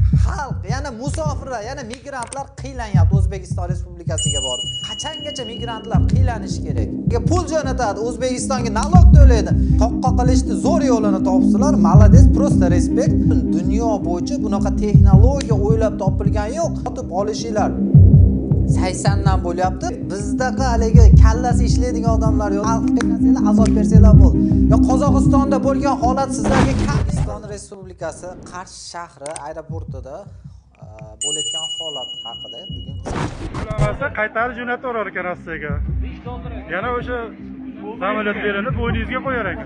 xalq, yana musofirlar, yana migrantlar qiylanyapti O'zbekiston Respublikasiga borib. Qachongacha migrantlar qiylanishi kerak? Pul jo'natadi, O'zbekistonga nalog to'laydi. Toqqa qilishni zo'r yo'lini topsalar, malades, prosta respekt. Dunyo bo'yicha bunaqa texnologiya o'ylab topilgan yo'q. Sotib olishinglar 80 dan bo'lyapti. Bizdaqa haligi kallasi ishlaydigan odamlar yo'q. Xalq qiynasanglar, azob bersanglar bo'ldi. Yo Qozog'istonda bo'lgan holat sizlarga Qozog'iston Respublikasi Qarshi shahri aeroportida bo'layotgan holat haqida bugun ulamasa qaytarib jo'nataverar ekan Rossiyaga. Yana o'sha samolyot berilib bo'yningizga qo'yar ekan.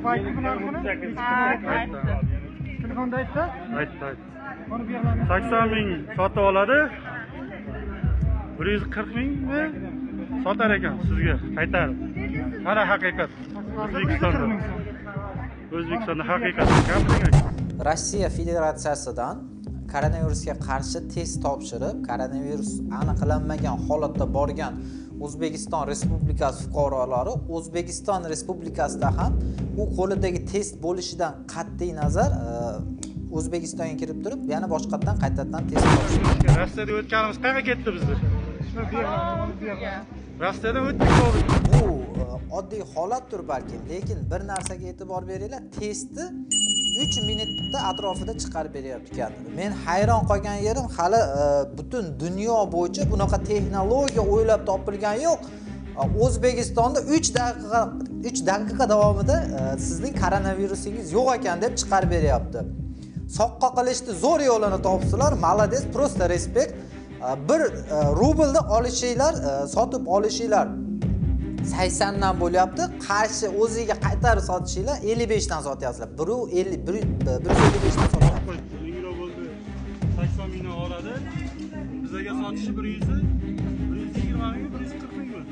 Telefonda aytdi? Aytdi. 80 ming sotib oladi. 140 mingni sotar ekan sizga qaytarib. Mana haqiqat. O'zbekistonda haqiqat. Rossiya Federatsiyasidan koronavirusga qarshi test topshirib, koronavirus aniqlanmagan holatda borgan O'zbekiston Respublikasi fuqarolari O'zbekiston Respublikasida ham u qo'lidagi test bo'lishidan qat'iy nazar O'zbekistonga kirib turib, yana boshqatdan qaytadan test topshirdi. Rossiyada o'tganimiz qayerga ketdi bizda? Rossiyadan o'tdik hozir. Bu oddiy holatdir balki, lekin bir narsaga e'tibor beringlar, testni 3 minutda atrofida chiqarib beryapti ekan. Men hayron qolgan yerim, hali butun dunyo bo'yicha bunaqa texnologiya o'ylab topilgan yo'q. O'zbekistonda 3 daqiqa davomida sizning koronavirusingiz yo'q ekan deb chiqarib beryapti. Soqqa qilishni zo'r yo'lini topsalar, malades, prosta respekt. 1 rublda olishinglar, sotib olishinglar 80 dan bo'lyapti. Qarshi o'ziga qaytarib sotishinglar 55 dan sotyapsizlar. 155 dan sotyapsiz. 1000 euro bo'ldi. 80 mingdan oladi. Bizga sotishi 120 ming, 140 mingmi?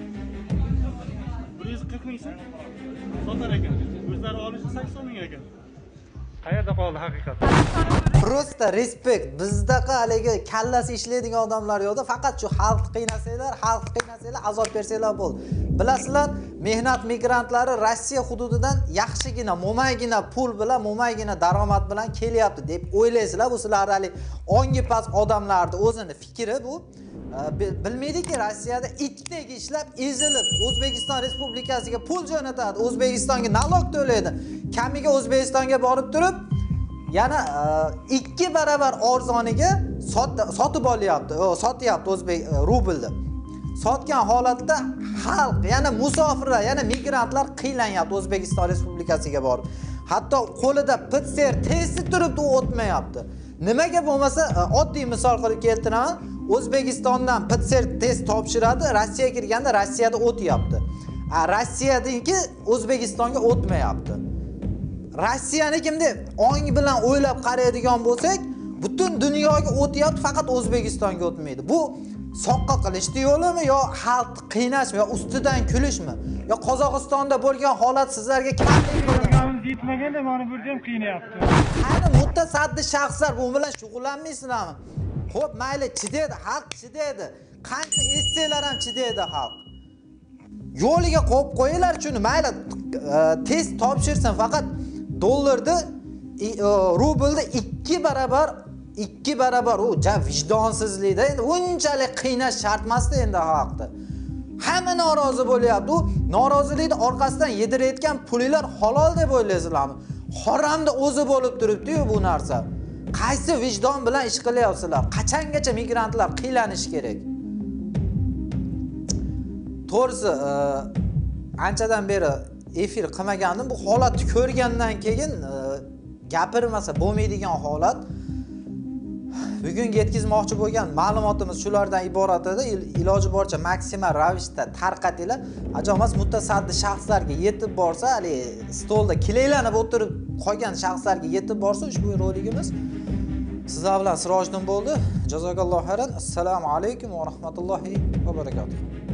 140 ming sotar ekan. O'zlari olishi 80 ming ekan. Qayerda qoldi haqiqat? Prosta respekt. Bizdaqa haligi kallasi ishlaydigan odamlar yo'qda, faqat shu xalq qiynasanglar, azob bersanglar bo'ldi. Bilasizlar, mehnat migrantlari Rossiya hududidan yaxshigina, mo'maygina pul bilan, mo'maygina daromad bilan kelyapti deb o'ylaysizlar. Bu sizlar hali ongi past odamlarning o'zini fikri bu. Bilmaydiki, Rossiyada itdek ishlab, ezilib, O'zbekiston Respublikasiga pul jo'natadi, O'zbekistonga nalog to'laydi. Kamiga O'zbekistonga borib turib, yana 2 barobar arzoniga sotib olyapti, sotyapti o'zbek rublni. Sotgan holatda xalq, yana musofirlar, yana migrantlar qiylanyapti O'zbekiston Respublikasiga borib. Hatto qo'lida PCR testi turibdi, u o'tmayapti. Nimaga bo'lmasa, oddiy misol qilib keltiraman. O'zbekistondan PCR test topshiradi, Rossiyaga kirganda Rossiyada o'tyapti. Rossiyadanki O'zbekistonga o'tmayapti. Rossiyanikimda ong bilan o'ylab qaraydigan bo'lsak, butun dunyoga o'tyapti, faqat O'zbekistonga o'tmaydi. Bu soqqa qilishni yo'limi yo xalqni qiynashmi yo ustidan kulishmi? Yo Qozog'istonda bo'lgan holat sizlarga kamlik ko'rganimiz yetmaganda mana bu yerda ham qiynayapti. Qani mutasaddi shaxslar bu bilan shug'ullanmaysizlarmi? Xo'p, mayli chidaydi, xalq chidaydi. Qancha etsanglar ham chidaydi xalq. Yo'liga qo'yib qo'yinglar shuni, mayli test topshirsin, faqat dollarni rublni 2 barobar u vijdonsizlikda endi unchalik qiynash shart emasdi endi xalqni. Hamma norozi bo'lyapti. U norozilikni orqasidan yedirayotgan pulinglar halol deb o'ylaysizlarmi? Haromda o'zi bo'lib turibdi-yu bu narsa. Qaysi vijdon bilan ish qilyapsizlar? Qachongacha migrantlar qiylanishi kerak? To'g'risi, anchadan beri efir qilmagandim. Bu holatni ko'rgandan keyin gapirmasa bo'lmaydigan holat. Bugun yetkazmoqchi bo'lgan ma'lumotimiz shulardan iborat edi. Iloji boricha maksimal ravishda tarqatinglar. Ajomas mutasaddi shaxslarga yetib borsa, hali stolda kilaylanib o'tirib qolgan shaxslarga yetib borsa, ushbu roligimiz sizlar bilan Sirojiddin bo'ldi. Jazokallohu xayran. Assalomu alaykum va rahmatullohi va barakatuh.